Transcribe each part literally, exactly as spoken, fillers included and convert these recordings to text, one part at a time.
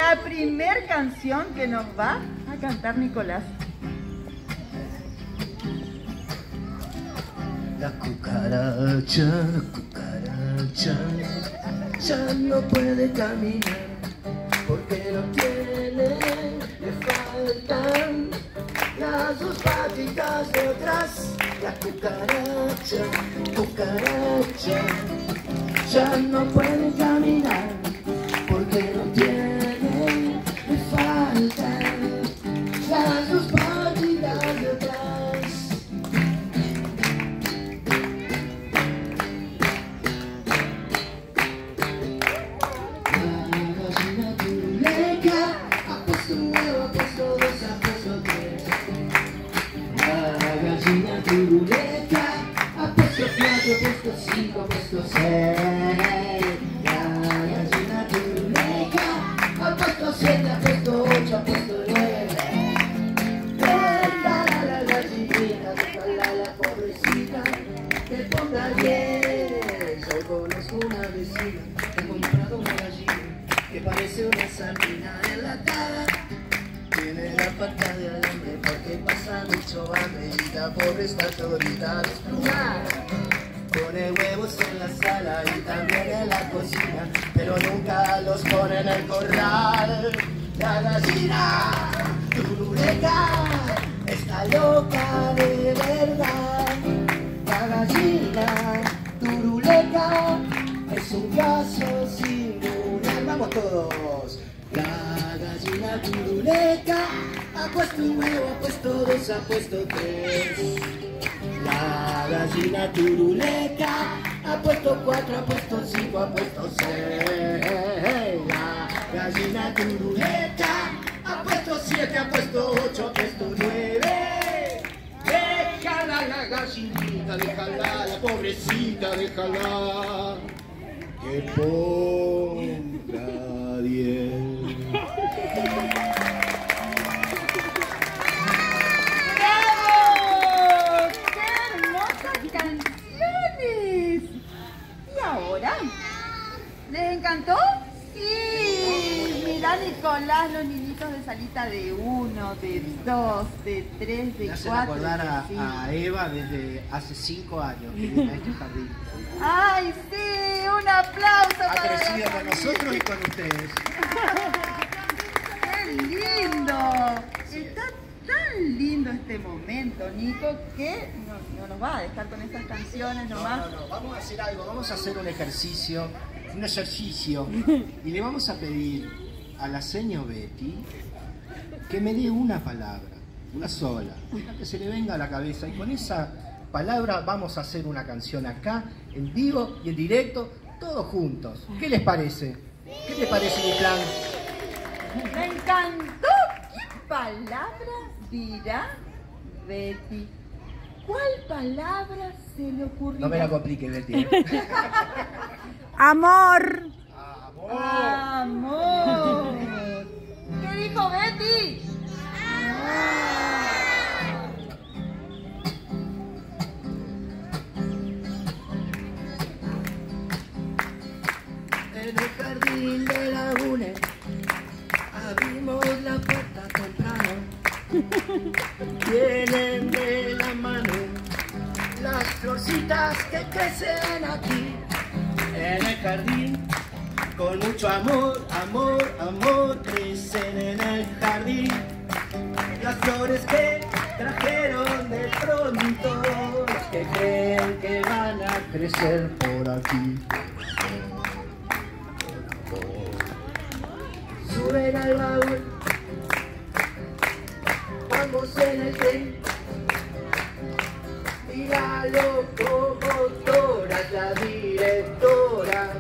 la primer canción que nos va a cantar Nicolás. La cucaracha, la cucaracha, ya no puede caminar porque no tiene, le faltan las dos patitas de atrás. La cucaracha, cucaracha, ya no puede caminar porque no tiene, le faltan las dos patitas de atrás. Turuleta, ha puesto cuatro, ha puesto cinco, ha puesto seis. La gallina turuleta, ha puesto siete, ha puesto ocho, ha puesto nueve. Déjala la gallinita, déjala la pobrecita, que ponga diez. Yo conozco una vecina que ha comprado una gallina que parece una sardina enlatada. Tiene la pata de alambre porque pasa mucho hambre y la pobre está todita desplumada. Pone huevos en la sala y también en la cocina, pero nunca los pone en el corral. La gallina turuleca está loca de verdad. La gallina turuleca es un caso singular. Vamos todos. La gallina turuleca ha puesto un huevo, ha puesto dos, ha puesto tres. La gallina turuleca ha puesto cuatro, ha puesto cinco, ha puesto seis. La gallina turuleca ha puesto siete, ha puesto ocho, ha puesto nueve. Déjala la gallinita, déjala la pobrecita, déjala que ponga diez. ¡Bravo! ¡Qué hermosas canciones! ¿Y ahora? ¿Les encantó? Sí. Mira, Nicolás, los niñitos de salita de uno, de dos, de tres, de Me hacen cuatro. acordar a, de cinco. a Eva desde hace cinco años que viene a este jardín. ¡Ay, sí! ¡Un aplauso Ha para crecido la con nosotros y con ustedes. ¡Qué lindo! Está tan lindo este momento, Nico, que no, no nos va a dejar con estas canciones No, nomás. no, no, vamos a hacer algo, vamos a hacer un ejercicio, un ejercicio, y le vamos a pedir a la señora Betty que me dé una palabra, una sola, que se le venga a la cabeza, y con esa palabra vamos a hacer una canción acá, en vivo y en directo, todos juntos. ¿Qué les parece? ¿Qué les parece mi plan? ¡Me encantó! ¿Qué palabra dirá Betty? ¿Cuál palabra se le ocurrió? No me la complique, Betty. Amor. ¡Amor! Amor. ¿Qué dijo Betty? En el jardín de la UNE abrimos la puerta temprano. Vienen de la mano las florcitas que crecen aquí en el jardín. Con mucho amor, amor, amor, crecen en el jardín. Las flores que trajeron de pronto, los que creen que van a crecer por aquí. Suben al baúl, vamos en el tren. Y la locomotora es la directora.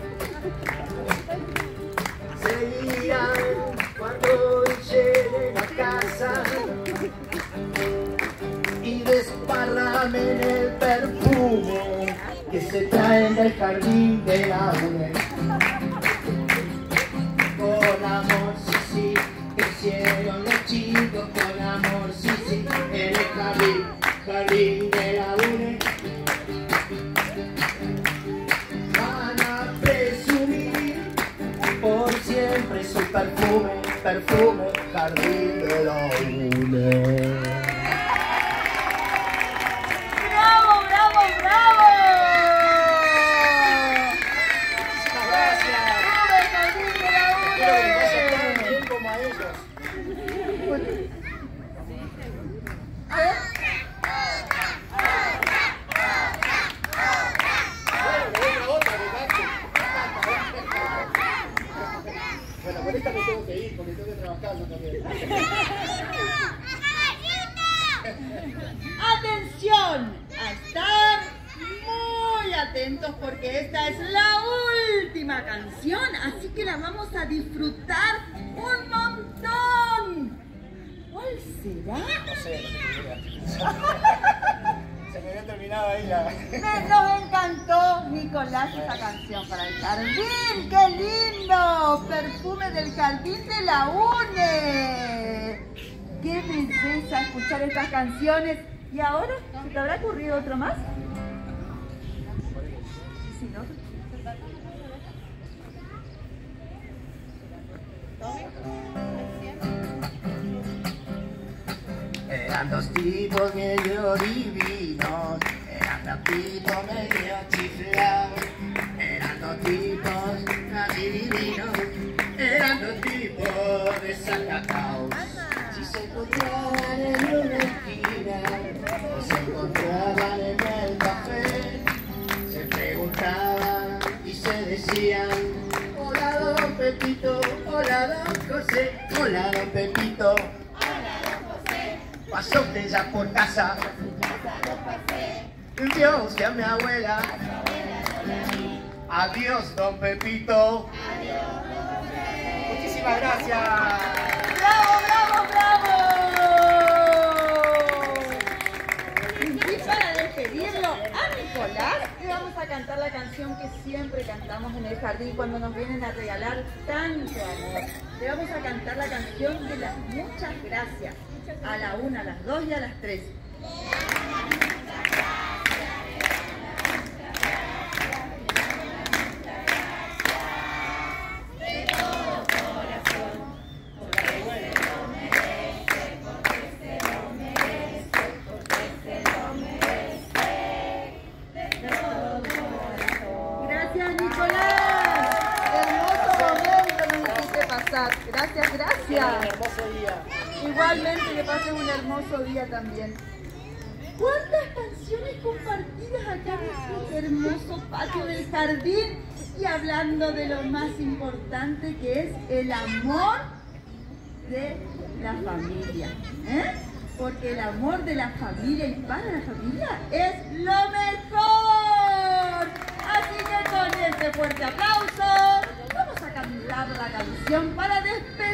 Seguirán cuando lleguen a casa y desparramen el perfume que se traen del jardín de la UNE. Con amor, sí, sí, hicieron los chicos con amor, sí, sí, en el jardín, jardín de la UNE. Van a presumir por siempre su perfume. Atención, a estar muy atentos porque esta es la última canción, así que la vamos a disfrutar un montón. ¿Cuál será? No sé, no sé. Se me había terminado ahí la... Me nos encantó, Nicolás, esa canción para el jardín. ¡Qué lindo! Perfume del jardín de la UNE. ¡Qué belleza escuchar estas canciones! ¿Y ahora? ¿Se te habrá ocurrido otro más? Si no... Eran dos tipos medio divinos, eran dos tipos medio chiflados, eran dos tipos divinos, eran dos tipos desacatados. Si se encontraban en una esquina o se encontraban en el café, se preguntaban y se decían: hola don Pepito, hola don José, hola don Pepito. Pasó usted ya por casa, Dios y a mi abuela. Adiós, don Pepito. Muchísimas gracias. ¡Bravo, bravo, bravo! Y para despedirlo a Nicolás, le vamos a cantar la canción que siempre cantamos en el jardín cuando nos vienen a regalar tanto amor. Le vamos a cantar la canción de las muchas gracias. A la una, a las dos y a las tres. Gracias, Nicolás. Hermoso momento nos hiciste pasar. Gracias, gracias. Un hermoso día. Igualmente que pases un hermoso día también. ¿Cuántas canciones compartidas acá en este hermoso patio del jardín? Y hablando de lo más importante que es el amor de la familia. ¿eh? Porque el amor de la familia y para la familia es lo mejor. Así que con este fuerte aplauso vamos a cantar la canción para despedir